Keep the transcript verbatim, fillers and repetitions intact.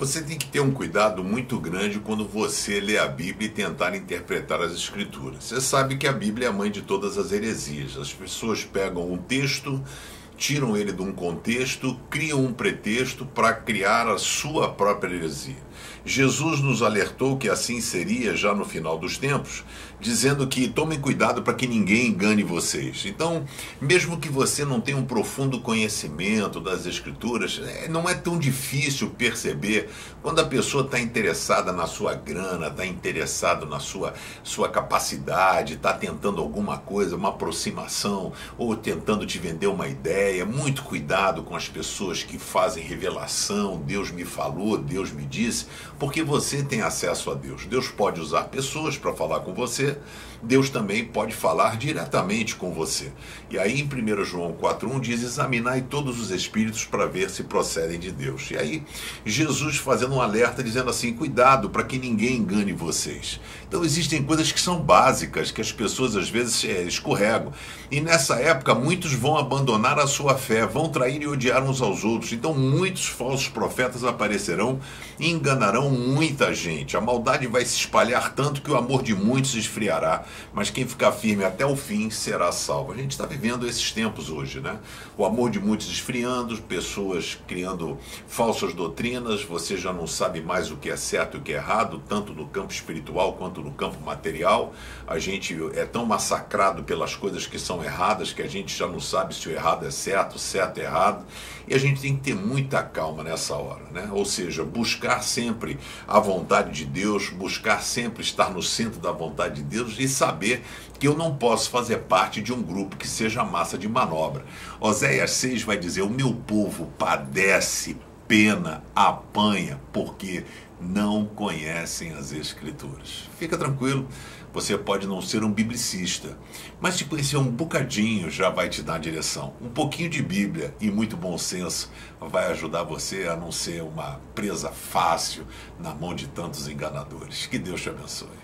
Você tem que ter um cuidado muito grande quando você lê a Bíblia e tentar interpretar as Escrituras. Você sabe que a Bíblia é a mãe de todas as heresias. As pessoas pegam um texto, tiram ele de um contexto, criam um pretexto para criar a sua própria heresia. Jesus nos alertou que assim seria já no final dos tempos, dizendo que tomem cuidado para que ninguém engane vocês. Então, mesmo que você não tenha um profundo conhecimento das Escrituras, não é tão difícil perceber quando a pessoa está interessada na sua grana, está interessado na sua, sua capacidade, está tentando alguma coisa, uma aproximação, ou tentando te vender uma ideia. Muito cuidado com as pessoas que fazem revelação, Deus me falou, Deus me disse, porque você tem acesso a Deus. Deus pode usar pessoas para falar com você, Deus também pode falar diretamente com você. E aí em primeiro João quatro um diz: examinai todos os espíritos para ver se procedem de Deus. E aí Jesus fazendo um alerta dizendo assim: cuidado para que ninguém engane vocês. Então existem coisas que são básicas, que as pessoas às vezes é, escorregam. E nessa época muitos vão abandonar a sua fé, vão trair e odiar uns aos outros. Então muitos falsos profetas aparecerão e enganarão muita gente. A maldade vai se espalhar tanto que o amor de muitos esfriará, mas quem ficar firme até o fim será salvo. A gente está vivendo esses tempos hoje, né? O amor de muitos esfriando, pessoas criando falsas doutrinas, você já não sabe mais o que é certo e o que é errado, tanto no campo espiritual quanto no campo material. A gente é tão massacrado pelas coisas que são erradas que a gente já não sabe se o errado é certo, o certo é errado, e a gente tem que ter muita calma nessa hora, né? Ou seja, buscar sempre a vontade de Deus, buscar sempre estar no centro da vontade de Deus e saber que eu não posso fazer parte de um grupo que seja massa de manobra. Oséias seis vai dizer: o meu povo padece, pena, apanha, porque não conhecem as Escrituras. Fica tranquilo, você pode não ser um biblicista, mas te conhecer um bocadinho já vai te dar direção. Um pouquinho de Bíblia e muito bom senso vai ajudar você a não ser uma presa fácil na mão de tantos enganadores. Que Deus te abençoe.